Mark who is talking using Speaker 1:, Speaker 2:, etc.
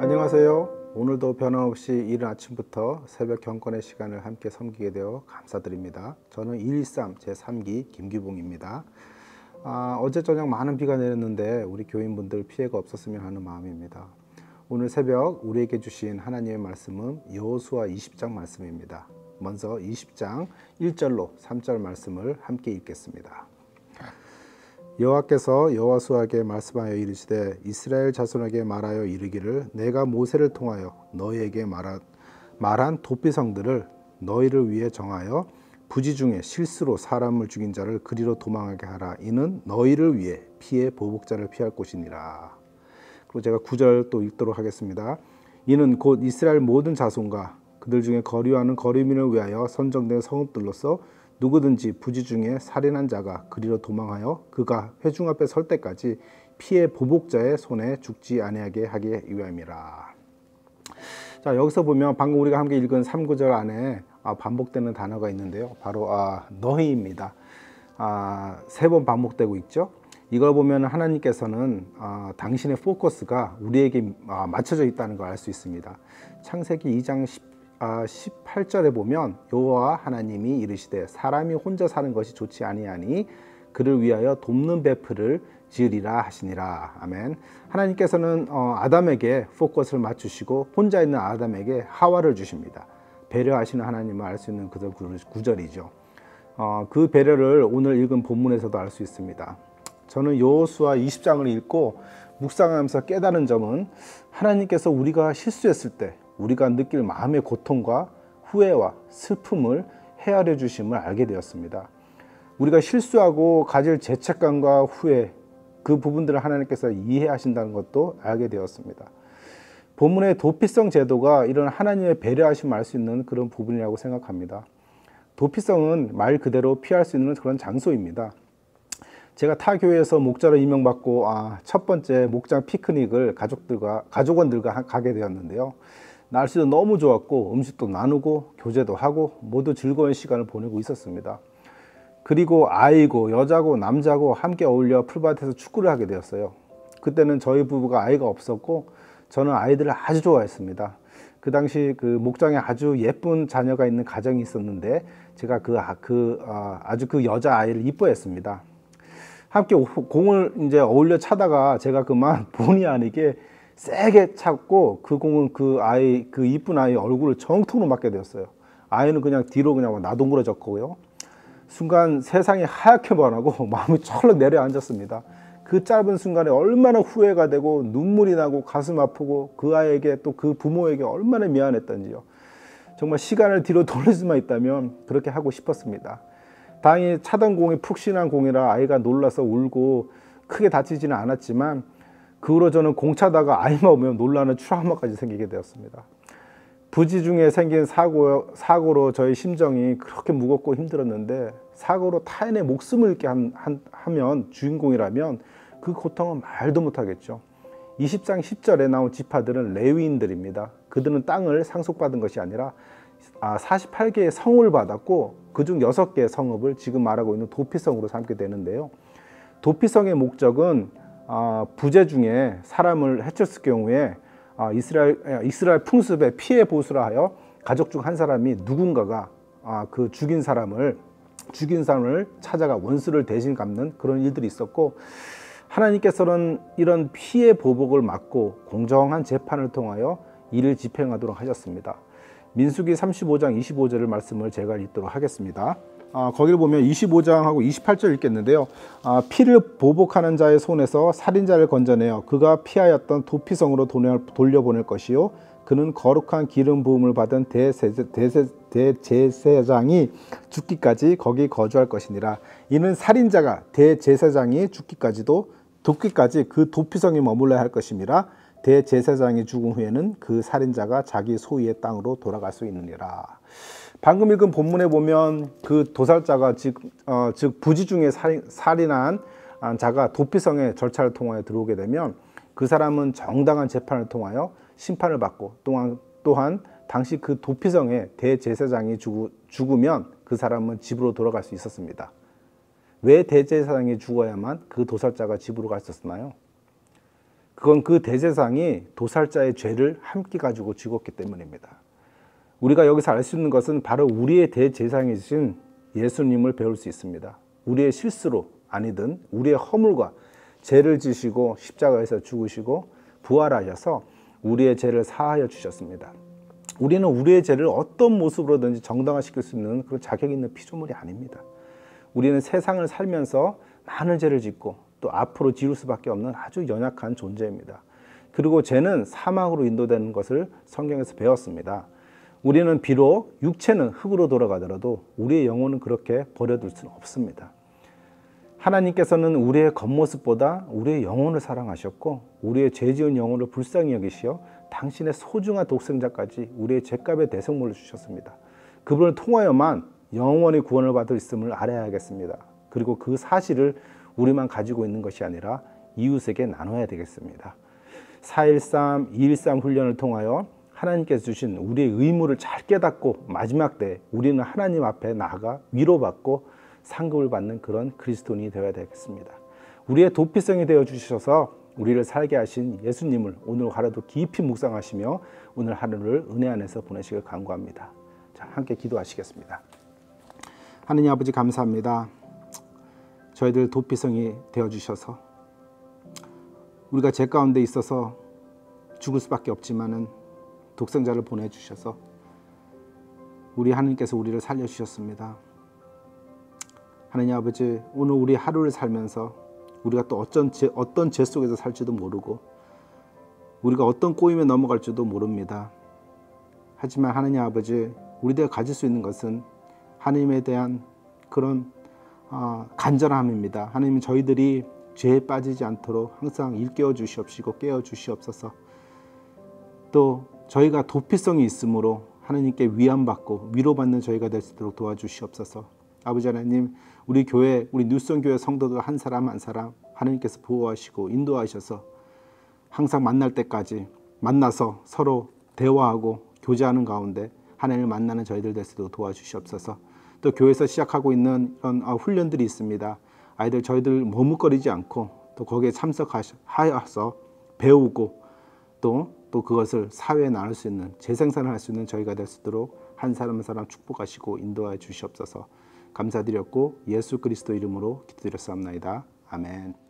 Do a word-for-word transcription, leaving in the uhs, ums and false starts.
Speaker 1: 안녕하세요. 오늘도 변함없이 이른 아침부터 새벽 경건의 시간을 함께 섬기게 되어 감사드립니다. 저는 이백십삼 제삼 기 김기봉입니다. 아, 어제 저녁 많은 비가 내렸는데 우리 교인분들 피해가 없었으면 하는 마음입니다. 오늘 새벽 우리에게 주신 하나님의 말씀은 여호수아 이십 장 말씀입니다. 먼저 이십 장 일 절로 삼 절 말씀을 함께 읽겠습니다. 여호와께서 여호수아에게 말씀하여 이르시되 이스라엘 자손에게 말하여 이르기를 내가 모세를 통하여 너희에게 말한, 말한 도피성들을 너희를 위해 정하여 부지 중에 실수로 사람을 죽인 자를 그리로 도망하게 하라. 이는 너희를 위해 피해 보복자를 피할 곳이니라. 그리고 제가 구 절 또 읽도록 하겠습니다. 이는 곧 이스라엘 모든 자손과 그들 중에 거류하는 거류민을 위하여 선정된 성읍들로서 누구든지 부지 중에 살인한 자가 그리로 도망하여 그가 회중 앞에 설 때까지 피해 보복자의 손에 죽지 아니하게 하기 위함이라. 자, 여기서 보면 방금 우리가 함께 읽은 삼 구절 안에 반복되는 단어가 있는데요. 바로 아, 너희입니다. 아, 세 번 반복되고 있죠. 이걸 보면 하나님께서는 아, 당신의 포커스가 우리에게 아, 맞춰져 있다는 걸 알 수 있습니다. 창세기 이 장 십팔 절에 보면 여호와 하나님이 이르시되 사람이 혼자 사는 것이 좋지 아니하니 그를 위하여 돕는 베풀을 지으리라 하시니라. 아멘. 하나님께서는 어, 아담에게 포커스를 맞추시고 혼자 있는 아담에게 하와를 주십니다. 배려하시는 하나님을 알 수 있는 그 구절이죠. 어, 그 배려를 오늘 읽은 본문에서도 알 수 있습니다. 저는 여호수아 이십 장을 읽고 묵상하면서 깨달은 점은 하나님께서 우리가 실수했을 때 우리가 느낄 마음의 고통과 후회와 슬픔을 헤아려 주심을 알게 되었습니다. 우리가 실수하고 가질 죄책감과 후회, 그 부분들을 하나님께서 이해하신다는 것도 알게 되었습니다. 본문의 도피성 제도가 이런 하나님의 배려하심을 알 수 있는 그런 부분이라고 생각합니다. 도피성은 말 그대로 피할 수 있는 그런 장소입니다. 제가 타 교회에서 목자로 임명받고 아, 첫 번째 목장 피크닉을 가족들과 가족원들과 가게 되었는데요. 날씨도 너무 좋았고 음식도 나누고 교제도 하고 모두 즐거운 시간을 보내고 있었습니다. 그리고 아이고 여자고 남자고 함께 어울려 풀밭에서 축구를 하게 되었어요. 그때는 저희 부부가 아이가 없었고 저는 아이들을 아주 좋아했습니다. 그 당시 그 목장에 아주 예쁜 자녀가 있는 가정이 있었는데 제가 그, 그 아, 아주 그 여자 아이를 이뻐했습니다. 함께 공을 이제 어울려 차다가 제가 그만 본의 아니게 세게 찼고 그 공은 그 아이, 그 이쁜 아이 얼굴을 정통으로 맞게 되었어요. 아이는 그냥 뒤로 그냥 나동그러졌고요. 순간 세상이 하얗게 변하고 마음이 철렁 내려앉았습니다. 그 짧은 순간에 얼마나 후회가 되고 눈물이 나고 가슴 아프고 그 아이에게 또 그 부모에게 얼마나 미안했던지요. 정말 시간을 뒤로 돌릴 수만 있다면 그렇게 하고 싶었습니다. 다행히 차던 공이 푹신한 공이라 아이가 놀라서 울고 크게 다치지는 않았지만 그 후로 저는 공 차다가 아이만 오면 놀라는 트라우마까지 생기게 되었습니다. 부지 중에 생긴 사고, 사고로 저의 심정이 그렇게 무겁고 힘들었는데 사고로 타인의 목숨을 잃게 한, 한, 하면 주인공이라면 그 고통은 말도 못하겠죠. 이십 장 십 절에 나온 지파들은 레위인들입니다. 그들은 땅을 상속받은 것이 아니라 사십팔 개의 성을 받았고 그중 여섯 개의 성읍을 지금 말하고 있는 도피성으로 삼게 되는데요. 도피성의 목적은 아, 부재 중에 사람을 해쳤을 경우에 아, 이스라엘, 이스라엘 풍습에 피해 보수를 하여 가족 중 한 사람이 누군가가 아, 그 죽인 사람을 죽인 사람을 찾아가 원수를 대신 갚는 그런 일들이 있었고 하나님께서는 이런 피해 보복을 막고 공정한 재판을 통하여 이를 집행하도록 하셨습니다. 민수기 삼십오 장 이십오 절의 말씀을 제가 읽도록 하겠습니다. 아, 거기를 보면 이십오 장하고 이십팔 절 읽겠는데요. 아, 피를 보복하는 자의 손에서 살인자를 건져내어 그가 피하였던 도피성으로 돌려보낼 것이요 그는 거룩한 기름 부음을 받은 대제사, 대제, 대제사장이 죽기까지 거기 거주할 것이니라. 이는 살인자가 대제사장이 죽기까지도 돕기까지 그 도피성에 머물러야 할 것임이라. 대제사장이 죽은 후에는 그 살인자가 자기 소유의 땅으로 돌아갈 수 있느니라. 방금 읽은 본문에 보면 그 도살자가 즉, 어, 즉 부지 중에 살인, 살인한 자가 도피성의 절차를 통하여 들어오게 되면 그 사람은 정당한 재판을 통하여 심판을 받고 또한, 또한 당시 그 도피성의 대제사장이 죽, 죽으면 그 사람은 집으로 돌아갈 수 있었습니다. 왜 대제사장이 죽어야만 그 도살자가 집으로 갈 수 있었나요? 그건 그 대제사장이 도살자의 죄를 함께 가지고 죽었기 때문입니다. 우리가 여기서 알 수 있는 것은 바로 우리의 대제사장이신 예수님을 배울 수 있습니다. 우리의 실수로 아니든 우리의 허물과 죄를 지시고 십자가에서 죽으시고 부활하셔서 우리의 죄를 사하여 주셨습니다. 우리는 우리의 죄를 어떤 모습으로든지 정당화시킬 수 있는 그런 자격 있는 피조물이 아닙니다. 우리는 세상을 살면서 많은 죄를 짓고 또 앞으로 지을 수밖에 없는 아주 연약한 존재입니다. 그리고 죄는 사망으로 인도되는 것을 성경에서 배웠습니다. 우리는 비록 육체는 흙으로 돌아가더라도 우리의 영혼은 그렇게 버려둘 수는 없습니다. 하나님께서는 우리의 겉모습보다 우리의 영혼을 사랑하셨고 우리의 죄 지은 영혼을 불쌍히 여기시어 당신의 소중한 독생자까지 우리의 죄값의 대속물을 주셨습니다. 그분을 통하여만 영원히 구원을 받을 있음을 알아야겠습니다. 그리고 그 사실을 우리만 가지고 있는 것이 아니라 이웃에게 나눠야 되겠습니다. 사 일삼, 이 일삼 훈련을 통하여 하나님께서 주신 우리의 의무를 잘 깨닫고 마지막 때 우리는 하나님 앞에 나아가 위로받고 상급을 받는 그런 그리스도인이 되어야 되겠습니다. 우리의 도피성이 되어 주셔서 우리를 살게 하신 예수님을 오늘 하루도 깊이 묵상하시며 오늘 하루를 은혜 안에서 보내시길 간구합니다. 자, 함께 기도하시겠습니다. 하느님 아버지 감사합니다. 저희들 도피성이 되어 주셔서 우리가 죄 가운데 있어서 죽을 수밖에 없지만은 독생자를 보내주셔서 우리 하나님께서 우리를 살려주셨습니다. 하나님 아버지, 오늘 우리 하루를 살면서 우리가 또 어떤 죄, 어떤 죄 속에서 살지도 모르고 우리가 어떤 꼬임에 넘어갈지도 모릅니다. 하지만 하나님 아버지, 우리들가 가질 수 있는 것은 하나님에 대한 그런 어, 간절함입니다. 하나님, 저희들이 죄에 빠지지 않도록 항상 일깨워 주시옵시고 깨워 주시옵소서. 또 저희가 도피성이 있으므로 하나님께 위안받고 위로받는 저희가 될 수 있도록 도와주시옵소서. 아버지 하나님, 우리 교회, 우리 뉴스원교회 성도들 한 사람 한 사람 하나님께서 보호하시고 인도하셔서 항상 만날 때까지 만나서 서로 대화하고 교제하는 가운데 하나님을 만나는 저희들 될 수 있도록 도와주시옵소서. 또 교회에서 시작하고 있는 이런 훈련들이 있습니다. 아이들 저희들 머뭇거리지 않고 또 거기에 참석하여서 배우고 또, 또 그것을 사회에 나눌 수 있는 재생산을 할 수 있는 저희가 될 수 있도록 한 사람 한 사람 축복하시고 인도하여 주시옵소서. 감사드렸고 예수 그리스도 이름으로 기도드렸사옵나이다. 아멘.